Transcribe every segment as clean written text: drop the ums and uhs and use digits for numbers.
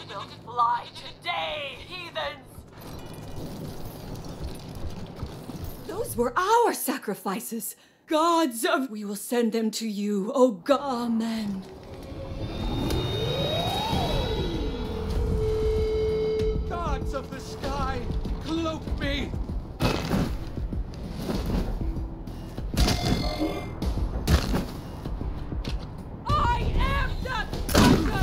will fly today, heathens! Those were our sacrifices. Gods of... We will send them to you, O God. Amen. Gods of the sky, cloak me! I am the thunder!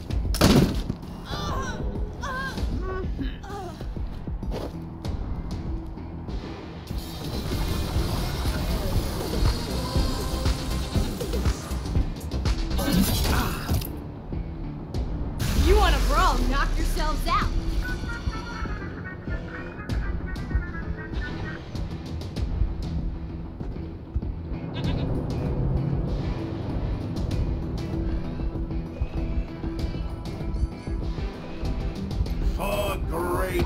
You want to brawl? Knock yourselves out. Oh, great.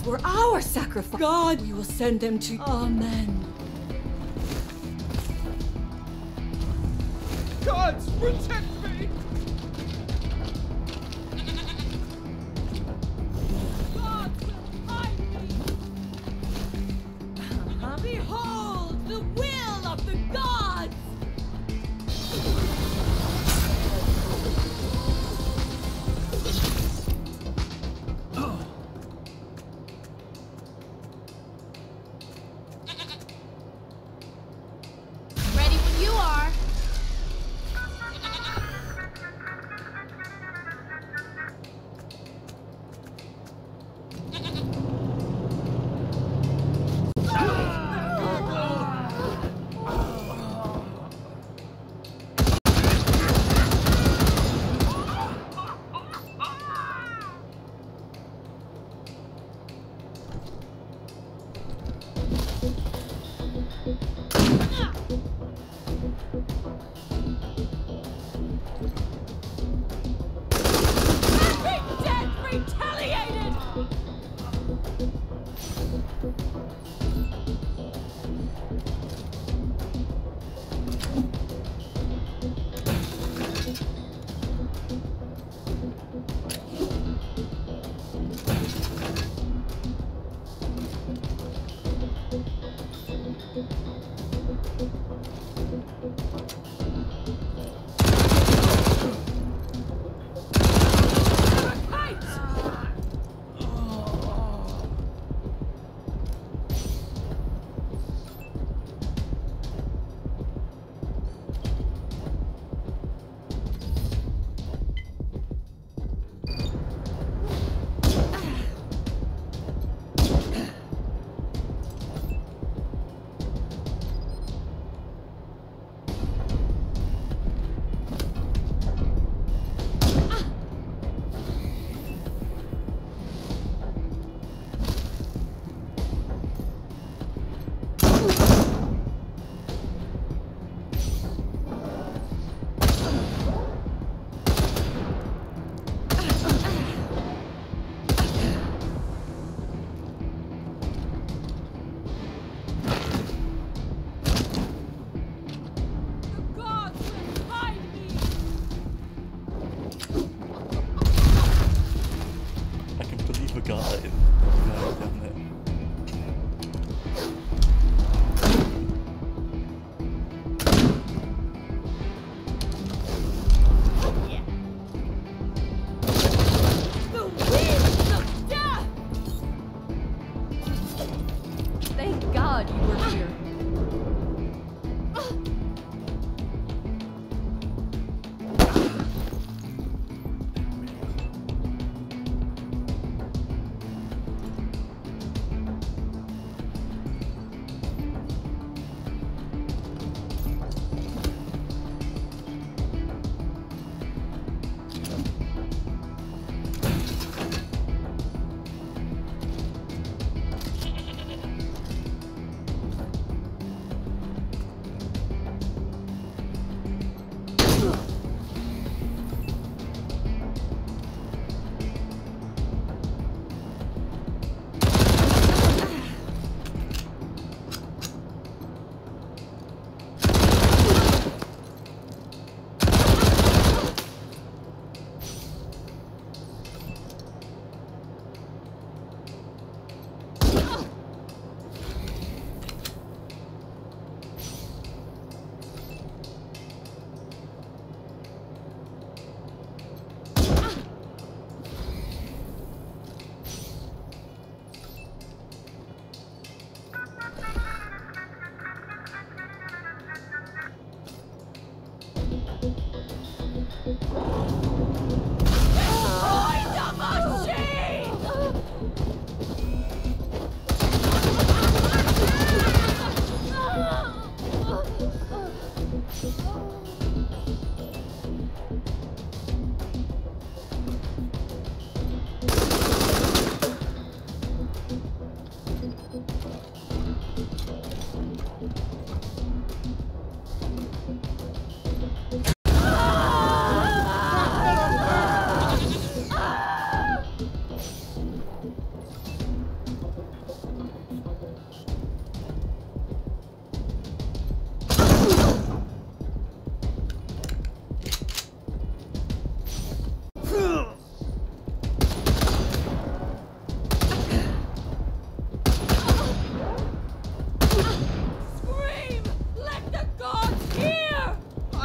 Those were our sacrifices. God, we will send them to you. Amen. Gods, protect me! God will hide me! Behold the will of the gods! Ready when you are.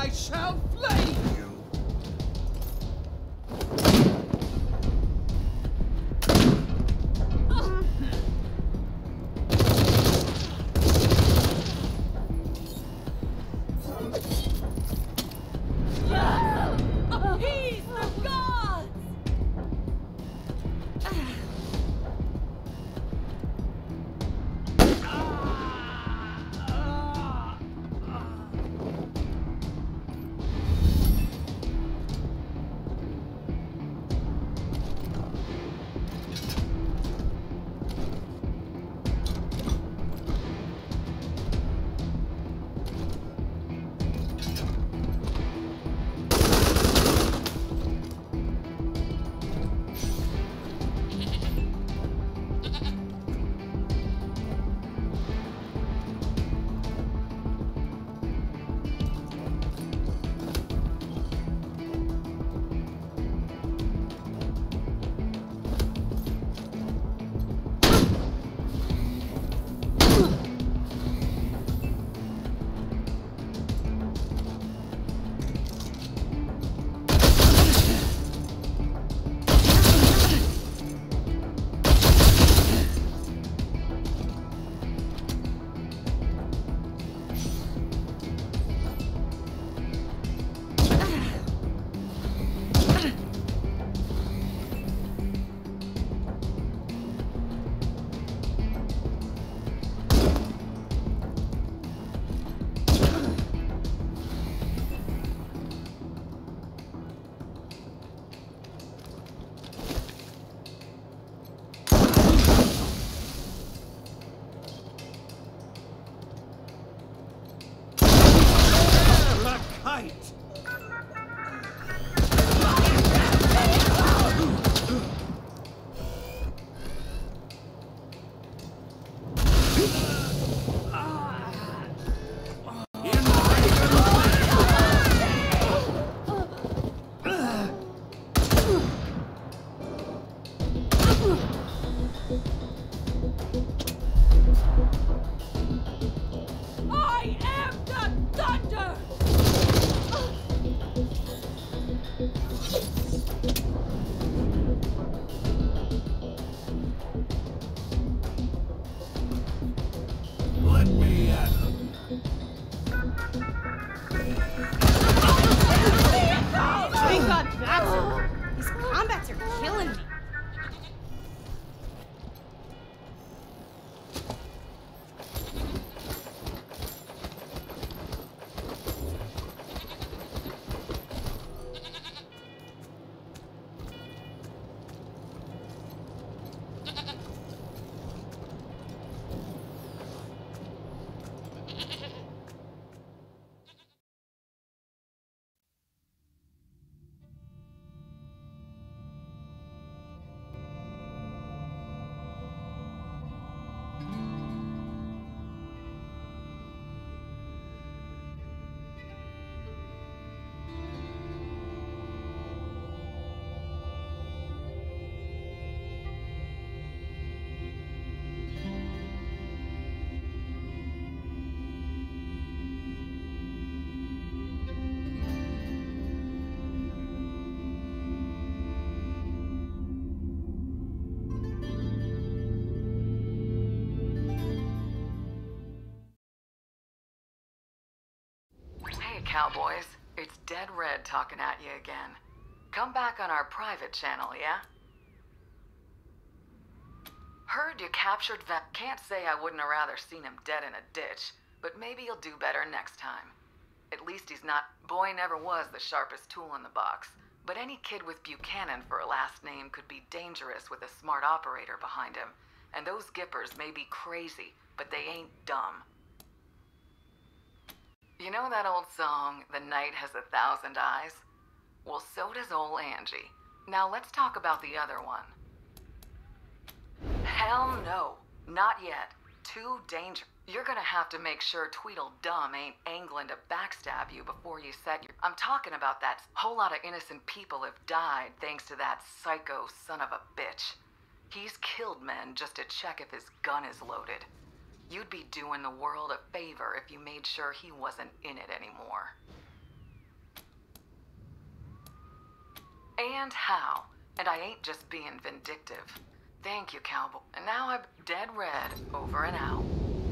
I shall flay you! He's the gods! Kite! I am the thunder! Let me at him. Thank God that's over. These combats are killing me. Hey, cowboys. It's Dead Red talking at you again. Come back on our private channel, yeah? Heard you captured that. Can't say I wouldn't have rather seen him dead in a ditch, but maybe you'll do better next time. At least he's not. Boy never was the sharpest tool in the box, but any kid with Buchanan for a last name could be dangerous with a smart operator behind him. And those Gippers may be crazy, but they ain't dumb. You know that old song, The Night Has 1,000 Eyes? Well, so does ol' Angie. Now let's talk about the other one. Hell no, not yet. Too dangerous. You're gonna have to make sure Tweedledum ain't angling to backstab you before you set your... I'm talking about that whole lot of innocent people have died thanks to that psycho son of a bitch. He's killed men just to check if his gun is loaded. You'd be doing the world a favor if you made sure he wasn't in it anymore. and how. And I ain't just being vindictive. Thank you, cowboy. And now I'm dead red, over and out.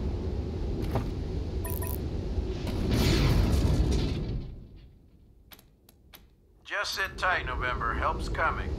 Just sit tight, November. Help's coming.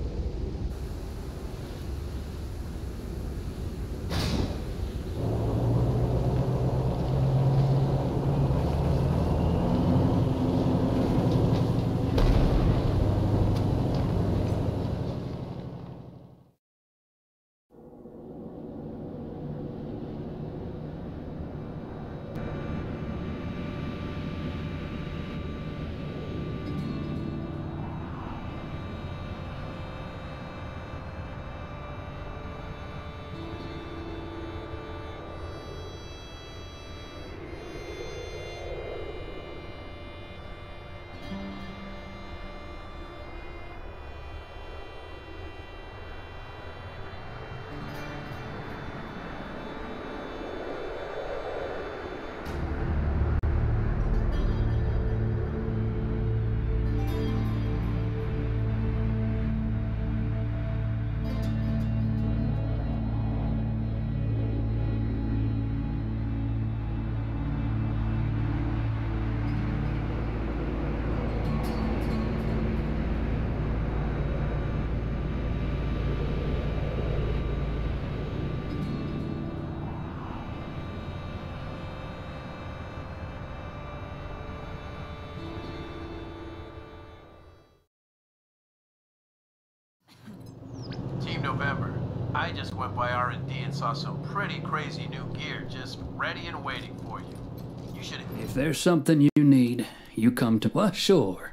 Team November, I just went by R&D and saw some pretty crazy new gear just ready and waiting for you. You should... If there's something you need, you come to... Well, sure.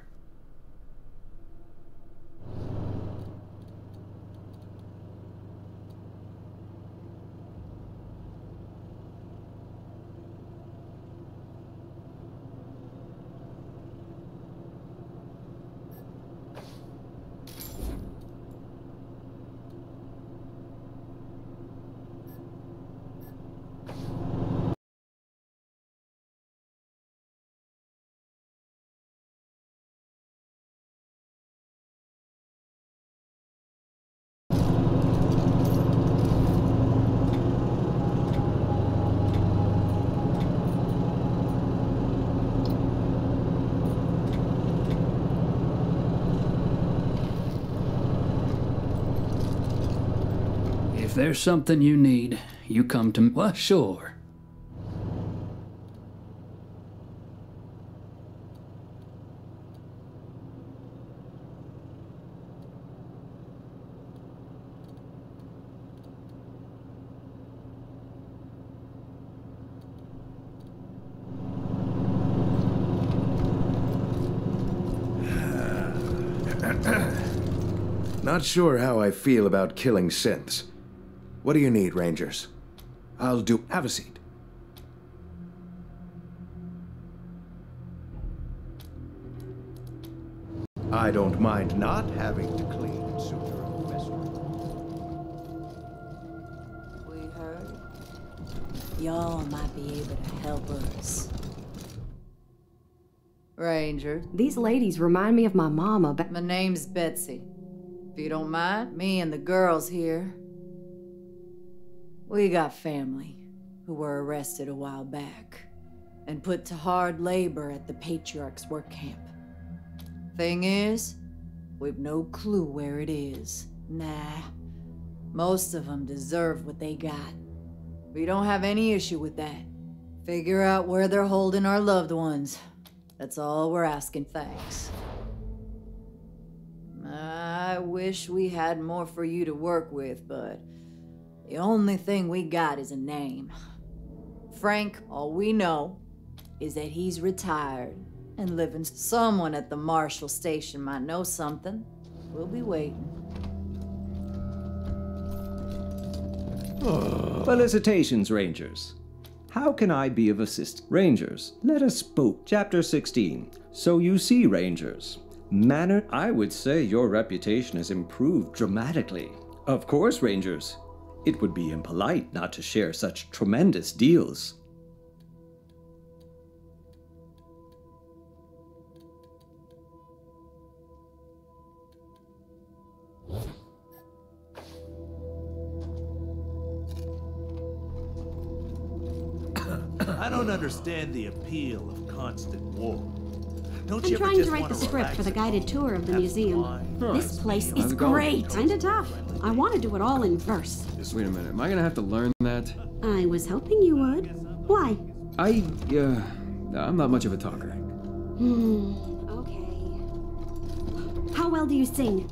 If there's something you need, you come to... Well, sure. Not sure how I feel about killing synths. What do you need, Rangers? I'll do... Have a seat. I don't mind not having to clean sooner or faster. We heard y'all might be able to help us. Ranger, These ladies remind me of my mama. my name's Betsy. If you don't mind, me and the girls here, we got family who were arrested a while back and put to hard labor at the Patriarch's work camp. Thing is, we've no clue where it is. Nah, most of them deserve what they got. We don't have any issue with that. Figure out where they're holding our loved ones. That's all we're asking, thanks. I wish we had more for you to work with, but the only thing we got is a name. Frank, all we know is that he's retired and living. Someone at the Marshall station might know something. We'll be waiting. Felicitations, Rangers. How can I be of assistance? Rangers, let us spook. Chapter 16. So you see, Rangers, manner, I would say your reputation has improved dramatically. Of course, Rangers, it would be impolite not to share such tremendous deals. I don't understand the appeal of constant war. Don't I'm you ever trying just to write wanna the script for relax the at guided home, tour of the have museum. wine? This place How's is it going? great. Kinda tough. I want to do it all in verse. Wait a minute, am I gonna have to learn that? I was hoping you would. Why? I'm not much of a talker. Okay. How well do you sing?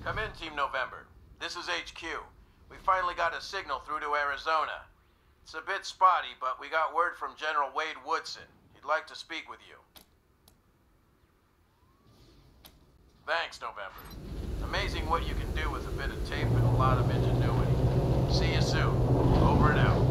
Come in, Team November. This is HQ. We finally got a signal through to Arizona. It's a bit spotty, but we got word from General Wade Woodson. He'd like to speak with you. Thanks, November. Amazing what you can do with a bit of tape and a lot of ingenuity. See you soon. Over and out.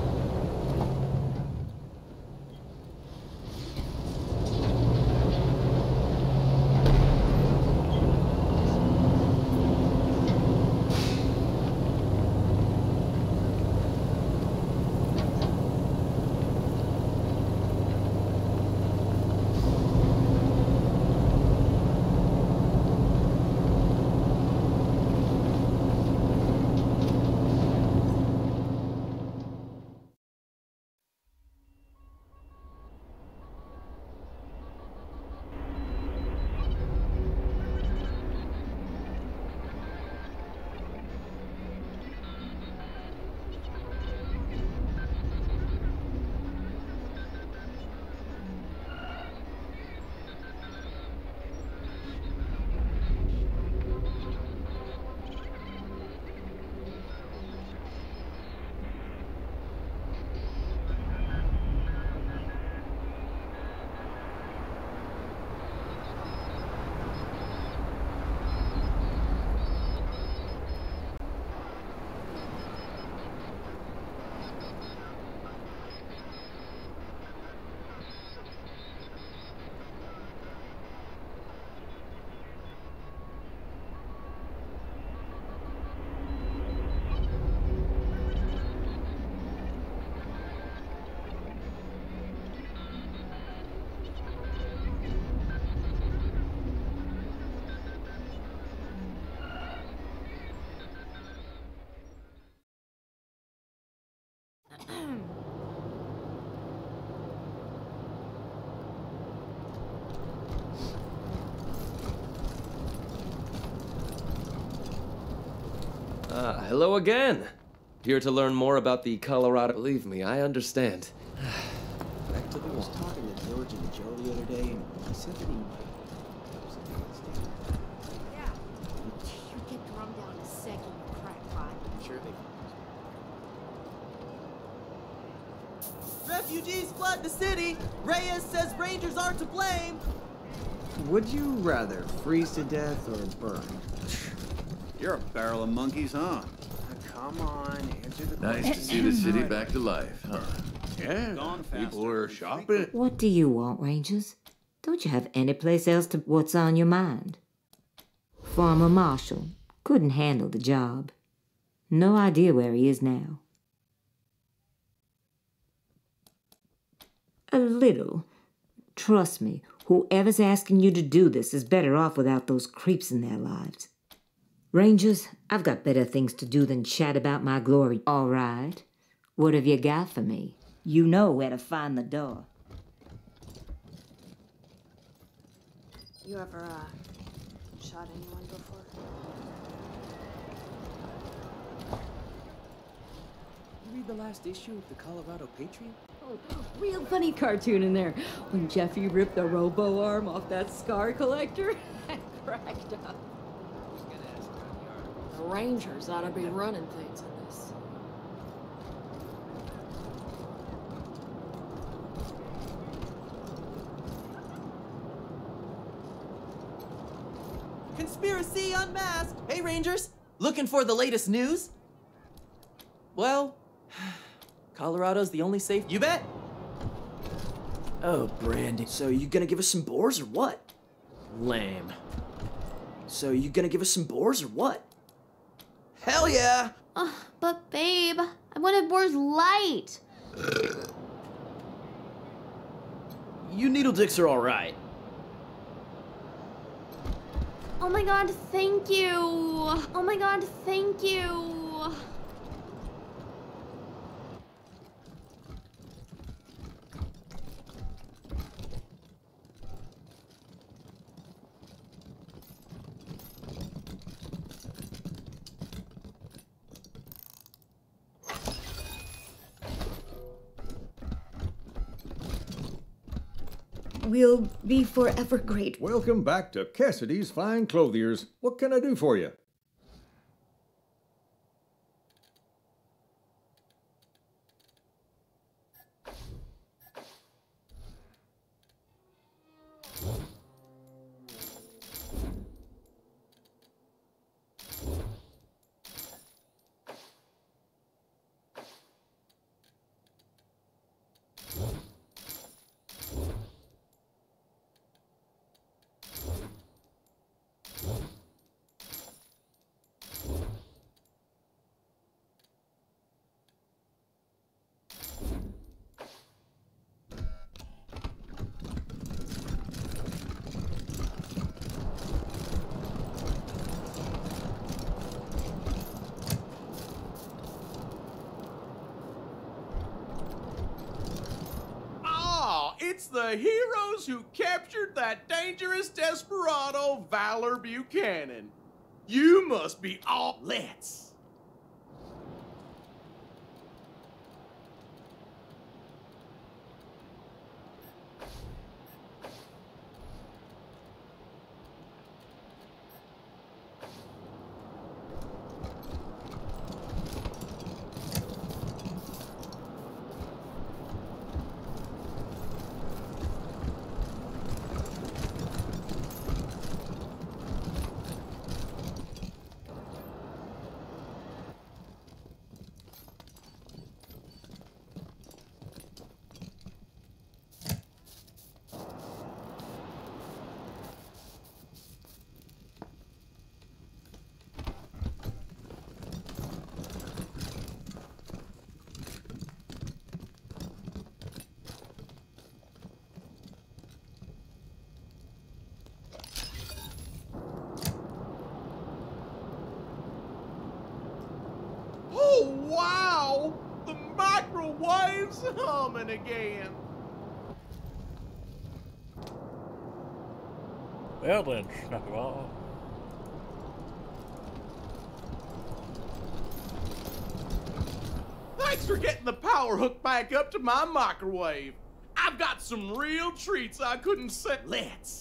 Hello again. Here to learn more about the Colorado... Believe me, I understand. Back to the I was talking to George and Joe the other day, and he said that he might... Yeah. You get drummed down a second, you crackpot. I'm sure they... Refugees flood the city! Reyes says Rangers are to blame! Would you rather freeze to death or burn? You're a barrel of monkeys, huh? Come on, answer the question. Nice to see the city back to life, huh? Yeah, people are shopping. What do you want, Rangers? Don't you have any place else to what's on your mind? Farmer Marshall couldn't handle the job. No idea where he is now. A little. Trust me, whoever's asking you to do this is better off without those creeps in their lives. Rangers, I've got better things to do than chat about my glory. All right. What have you got for me? You know where to find the door. You ever, shot anyone before? You read the last issue of the Colorado Patriot? Oh, real funny cartoon in there. When Jeffy ripped the robo arm off that scar collector, I cracked up. The Rangers ought to be running things in this. Conspiracy unmasked! Hey, Rangers! Looking for the latest news? Well, Colorado's the only safe... You bet! Oh, Brandy. So you gonna give us some boars or what? Lame. So you gonna give us some boars or what? Hell yeah! But babe, I wanted Boar's light. You needle dicks are alright. Oh my god, thank you. Oh my god, thank you. We'll be forever grateful. Welcome back to Cassidy's Fine Clothiers. What can I do for you? It's the heroes who captured that dangerous desperado, Valor Buchanan. You must be all... Let's. Oh, wow! The microwave's humming again. Well then, Snuggle. Thanks for getting the power hook back up to my microwave. I've got some real treats I couldn't set. Let's.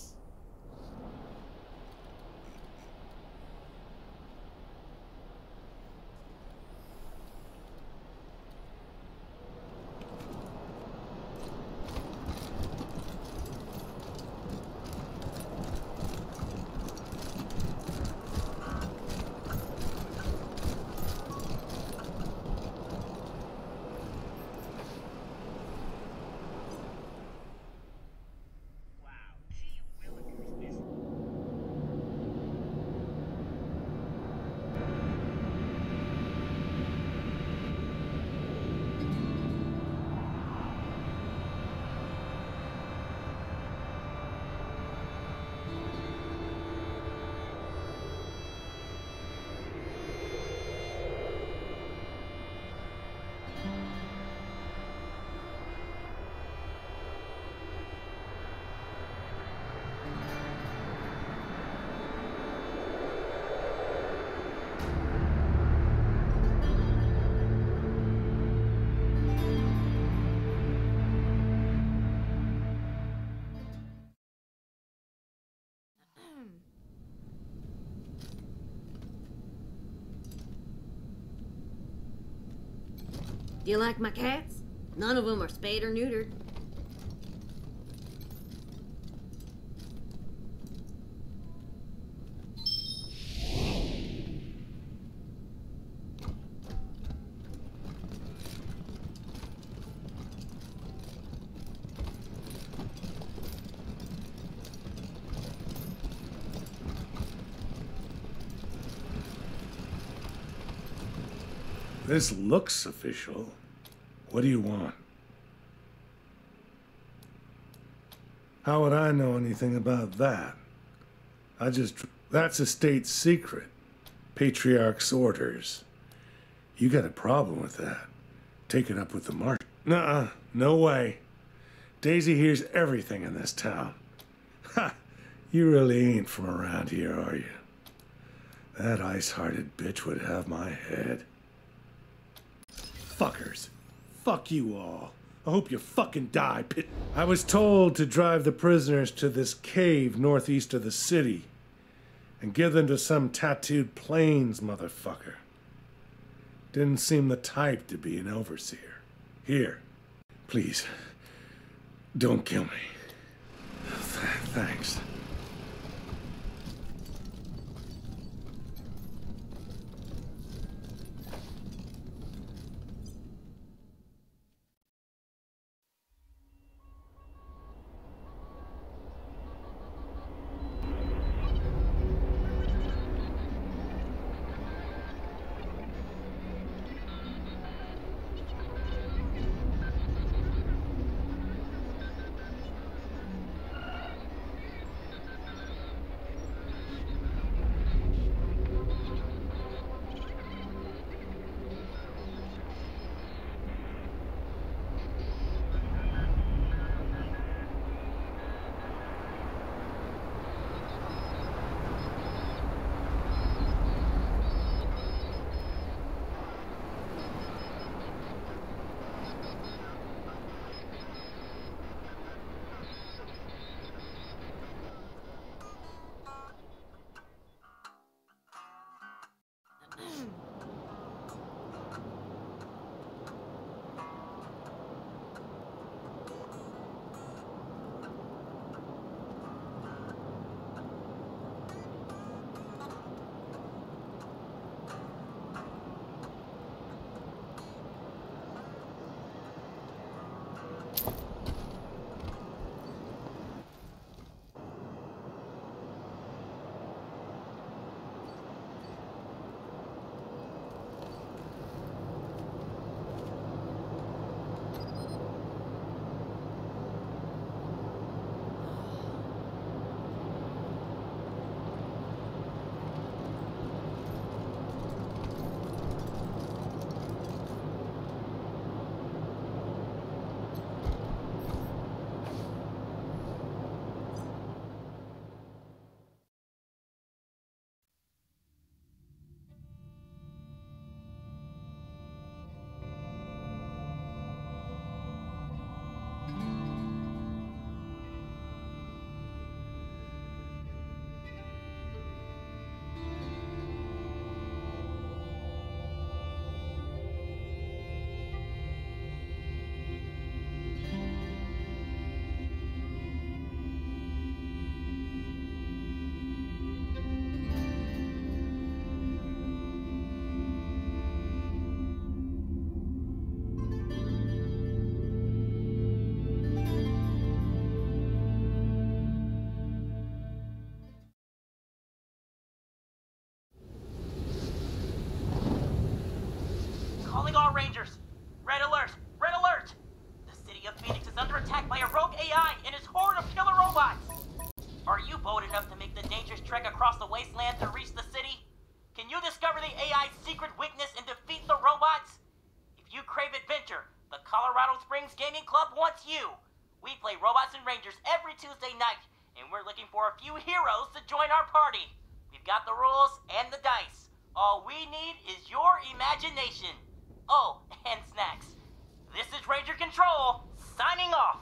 Do you like my cats? None of them are spayed or neutered. This looks official. What do you want? How would I know anything about that? That's a state secret. Patriarch's orders. You got a problem with that. Take it up with the Marshal. Nuh-uh, no way. Daisy hears everything in this town. Ha! You really ain't from around here, are you? That ice-hearted bitch would have my head. Fuckers. Fuck you all. I hope you fucking die, pit. I was told to drive the prisoners to this cave northeast of the city and give them to some tattooed plains motherfucker. Didn't seem the type to be an overseer. Here, please, don't kill me. Thanks. Are you bold enough to make the dangerous trek across the wasteland to reach the city? Can you discover the AI's secret weakness and defeat the robots? If you crave adventure, the Colorado Springs Gaming Club wants you. We play Robots and Rangers every Tuesday night, and we're looking for a few heroes to join our party. We've got the rules and the dice. All we need is your imagination. Oh, and snacks. This is Ranger Control, signing off.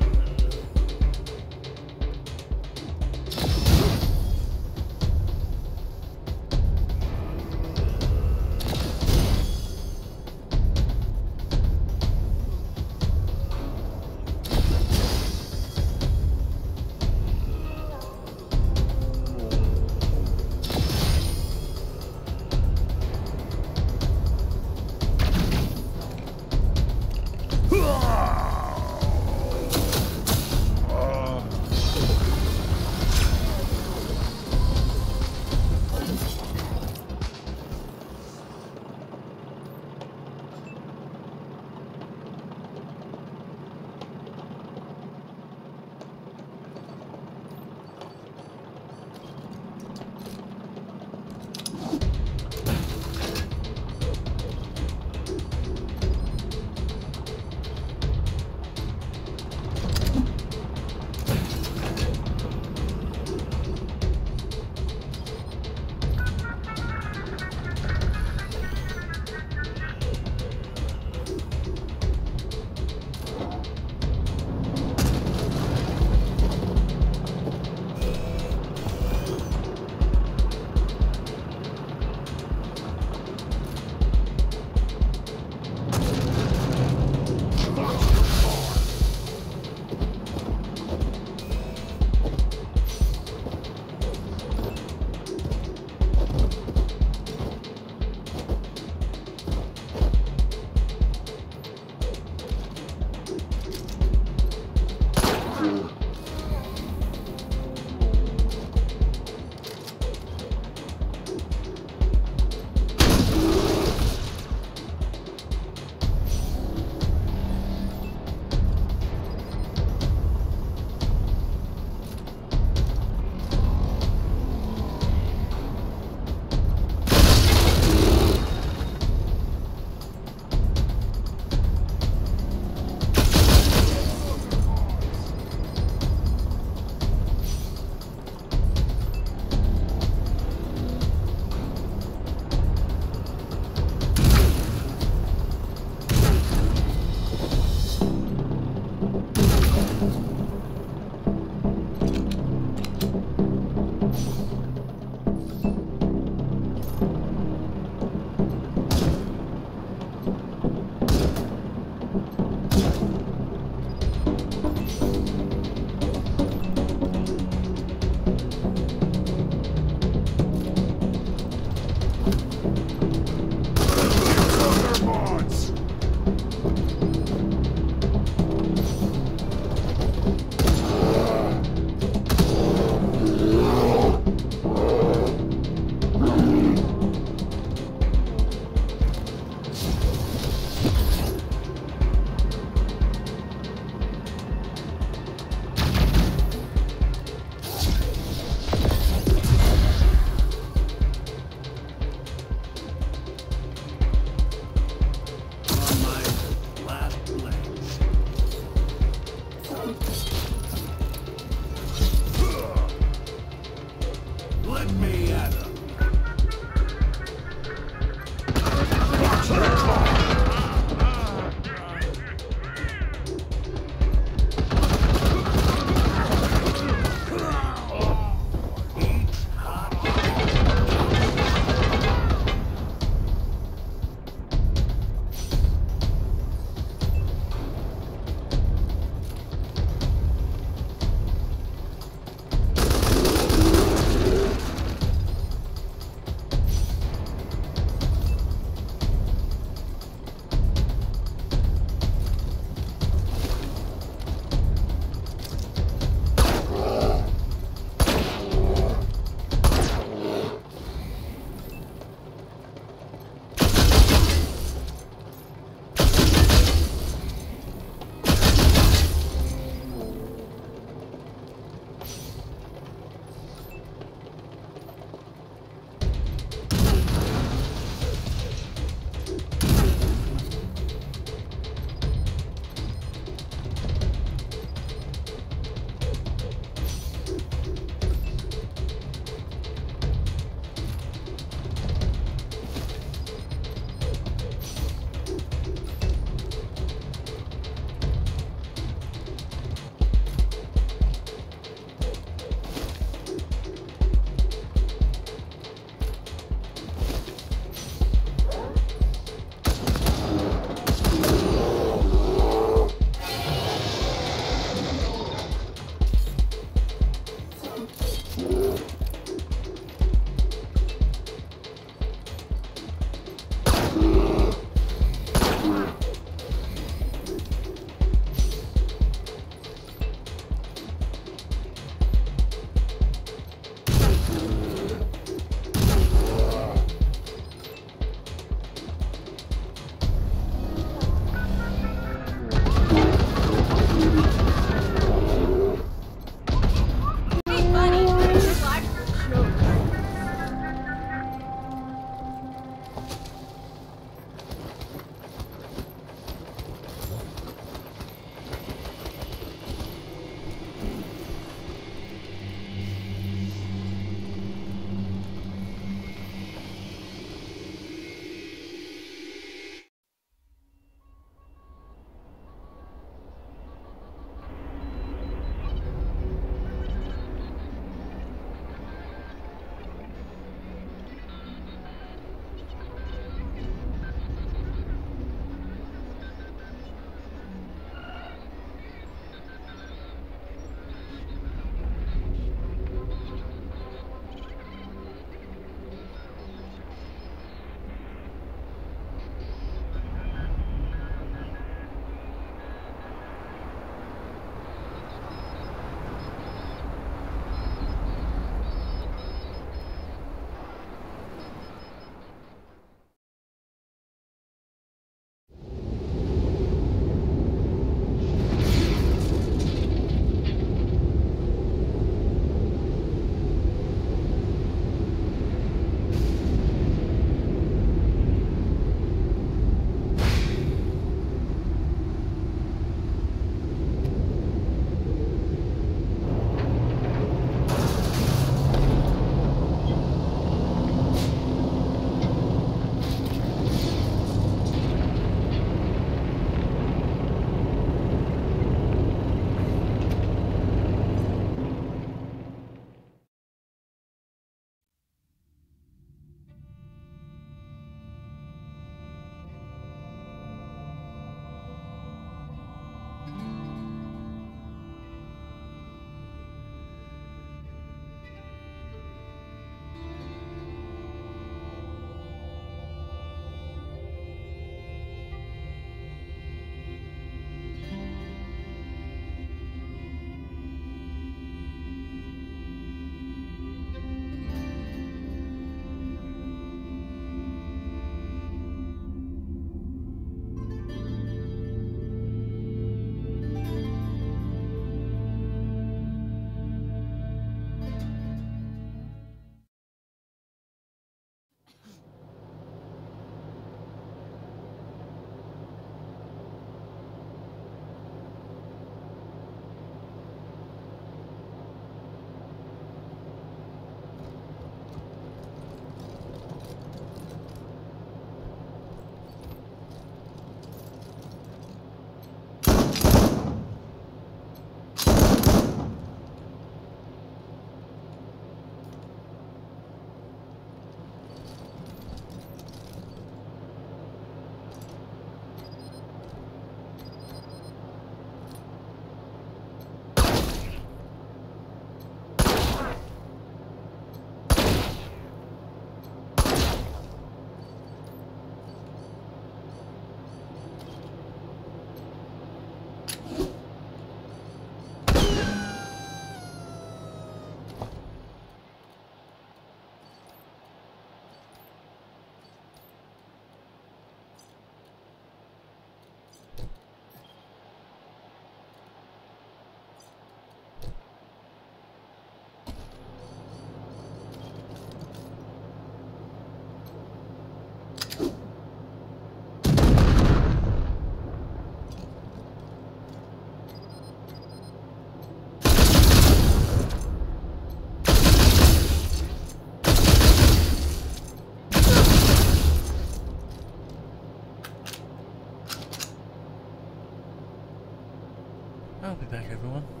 I'll be back, everyone.